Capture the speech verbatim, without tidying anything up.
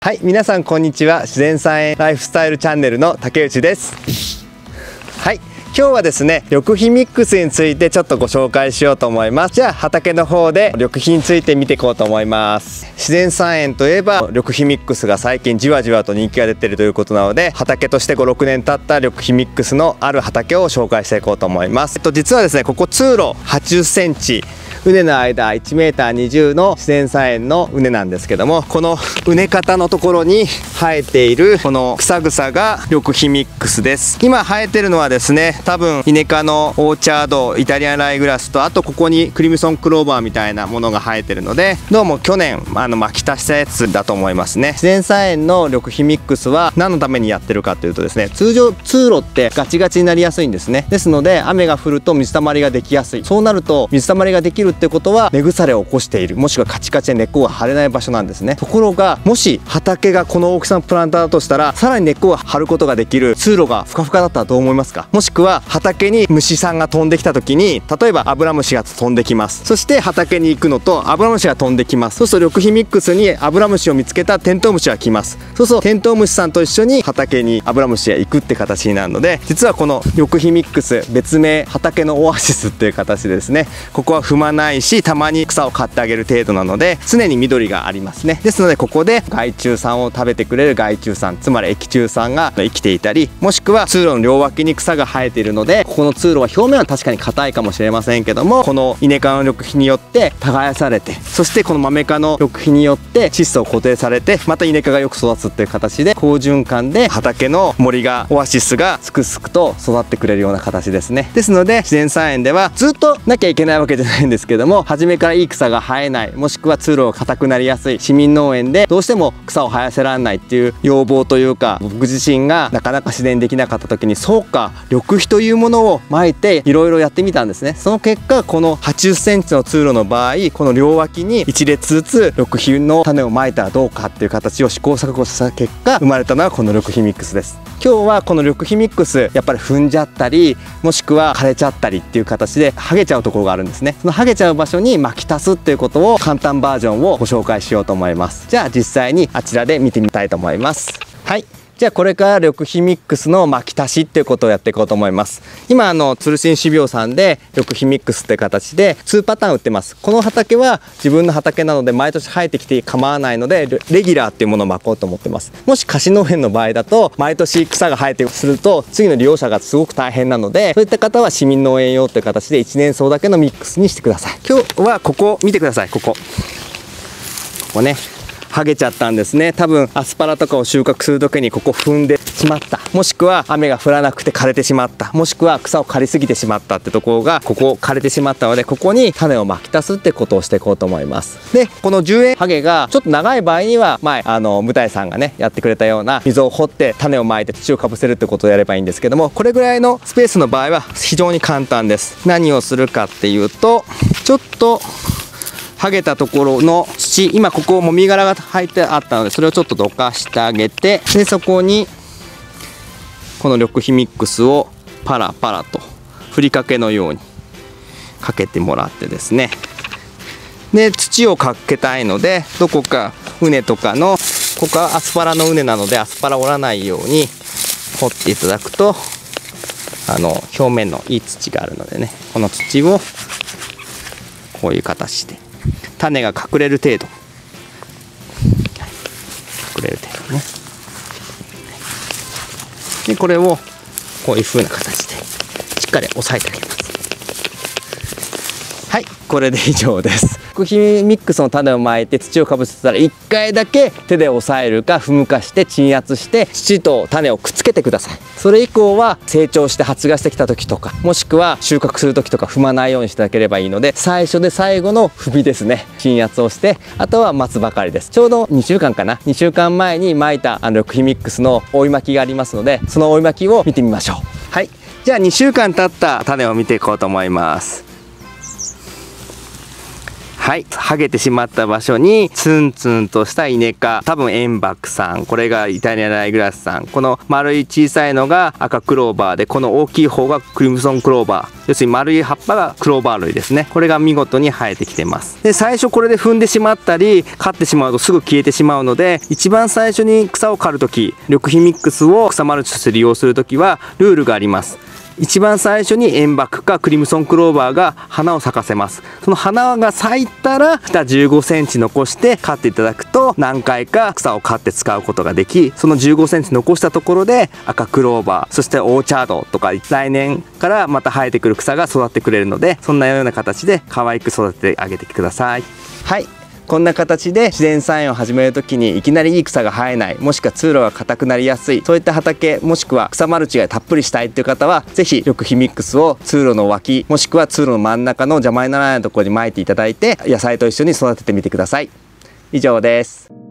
はい、皆さんこんにちは。自然菜園ライフスタイルチャンネルの竹内です。はい、今日はですね、緑肥ミックスについてちょっとご紹介しようと思います。じゃあ畑の方で緑肥について見ていこうと思います。自然菜園といえば緑肥ミックスが最近じわじわと人気が出ているということなので、畑としてごろくねん経った緑肥ミックスのある畑を紹介していこうと思います。えっと実はですね、ここ通路はちじゅっセンチ、畝の間いちメーターにじゅうの自然菜園の畝なんですけども、この畝方のところに生えているこの草々が緑肥ミックスです。今生えてるのはですね、多分イネ科のオーチャード、イタリアンライグラスと、あとここにクリムソンクローバーみたいなものが生えてるので、どうも去年あの巻き足したやつだと思いますね。自然菜園の緑肥ミックスは何のためにやってるかというとですね、通常通路ってガチガチになりやすいんですね。ですので雨が降ると水たまりができやすい。そうなると水たまりができるってことは根腐れを起こしている、もしくはカチカチで根っこが張れない場所なんですね。ところがもし畑がこの大きさのプランターだとしたら、さらに根っこが張ることができる通路がふかふかだったらどう思いますか？もしくは畑に虫さんが飛んできた時に、例えばアブラムシが飛んできます。そして畑に行くのとアブラムシが飛んできます。そうすると緑肥ミックスにアブラムシを見つけたテントウムシが来ます。そうするとテントウムシさんと一緒に畑にアブラムシが行くって形になるので、実はこの緑肥ミックス、別名畑のオアシスっていう形でですね、ここは踏まないし、たまに草を刈ってあげる程度なので常に緑がありますね。ですのでここで害虫さんを食べてくれる害虫さん、つまり益虫さんが生きていたり、もしくは通路の両脇に草が生えているので、ここの通路は表面は確かに硬いかもしれませんけども、このイネ科の緑肥によって耕されて、そしてこのマメ科の緑肥によって窒素を固定されて、またイネ科がよく育つっていう形で好循環で畑の森が、オアシスがすくすくと育ってくれるような形ですね。ですので自然菜園ではずっとなきゃいけないわけじゃないんですけども、初めからいい草が生えない、もしくは通路が硬くなりやすい市民農園でどうしても草を生やせられないっていう要望というか、僕自身がなかなか自然できなかった時に、そうか緑肥というものをまいていろいろやってみたんですね。その結果このはちじゅっセンチの通路の場合、この両脇にいち列ずつ緑肥の種をまいたらどうかっていう形を試行錯誤した結果生まれたのはこの緑肥ミックスです。今日はこの緑肥ミックス、やっぱり踏んじゃったり、もしくは枯れちゃったりっていう形で剥げちゃうところがあるんですね。その剥げちゃう場所に巻き足すっていうことを簡単バージョンをご紹介しようと思います。じゃあ実際にあちらで見てみたいと思います。はい、じゃあこれから緑肥ミックスの巻き足しっていうことをやっていこうと思います。今あの鶴新種苗さんで緑肥ミックスって形でにパターン売ってます。この畑は自分の畑なので毎年生えてきて構わないのでレギュラーっていうものを巻こうと思ってます。もし貸し農園の場合だと毎年草が生えてすると次の利用者がすごく大変なので、そういった方は市民農園用っていう形でいちねん草だけのミックスにしてください。今日はここ見てください。ここここね、剥げちゃったんですね。多分アスパラとかを収穫する時にここ踏んでしまった、もしくは雨が降らなくて枯れてしまった、もしくは草を刈りすぎてしまったってところがここ枯れてしまったので、ここに種を巻き足すってことをしていこうと思います。でこのじゅうえんハゲがちょっと長い場合には、前あの向井さんがねやってくれたような溝を掘って種をまいて土をかぶせるってことをやればいいんですけども、これぐらいのスペースの場合は非常に簡単です。何をするかっていうと、ちょっと剥げたところの土、今ここもみ殻が入ってあったのでそれをちょっとどかしてあげて、でそこにこの緑肥ミックスをパラパラとふりかけのようにかけてもらってですね、で土をかけたいのでどこか畝とかの、ここはアスパラの畝なのでアスパラ折らないように掘っていただくと、あの表面のいい土があるのでね、この土をこういう形で種が隠れる程度、隠れる程度ね。でこれをこういう風な形でしっかり押さえてあげます。はい、これで以上です。緑肥ミックスの種をまいて土をかぶせたらいっかいだけ手で押さえるか踏むかして鎮圧して土と種をくっつけてください。それ以降は成長して発芽してきた時とか、もしくは収穫する時とか踏まないようにしていただければいいので、最初で最後の踏みですね、鎮圧をして、あとは待つばかりです。ちょうどにしゅうかんかな、にしゅうかんまえにまいたあの緑肥ミックスの追い巻きがありますので、その追い巻きを見てみましょう。はい、じゃあにしゅうかん経った種を見ていこうと思います。 はい、剥げてしまった場所にツンツンとしたイネ科、多分エンバクさん、これがイタリアライグラスさん、この丸い小さいのが赤クローバーで、この大きい方がクリムソンクローバー、要するに丸い葉っぱがクローバー類ですね。これが見事に生えてきてます。で、最初これで踏んでしまったり刈ってしまうとすぐ消えてしまうので、一番最初に草を刈るとき、緑肥ミックスを草マルチとして利用するときはルールがあります。一番最初にエンバクかクリムソンクローバーが花を咲かせます。その花が咲いたら下じゅうごセンチ残して刈っていただくと、何回か草を刈って使うことができ、そのじゅうごセンチ残したところで赤クローバー、そしてオーチャードとか来年からまた生えてくる草が育ってくれるので、そんなような形で可愛く育ててあげてください。はい、こんな形で自然菜園を始めるときにいきなりいい草が生えない、もしくは通路が硬くなりやすい、そういった畑もしくは草マルチがたっぷりしたいという方は、ぜひ緑肥ミックスを通路の脇もしくは通路の真ん中の邪魔にならないところに撒いていただいて、野菜と一緒に育ててみてください。以上です。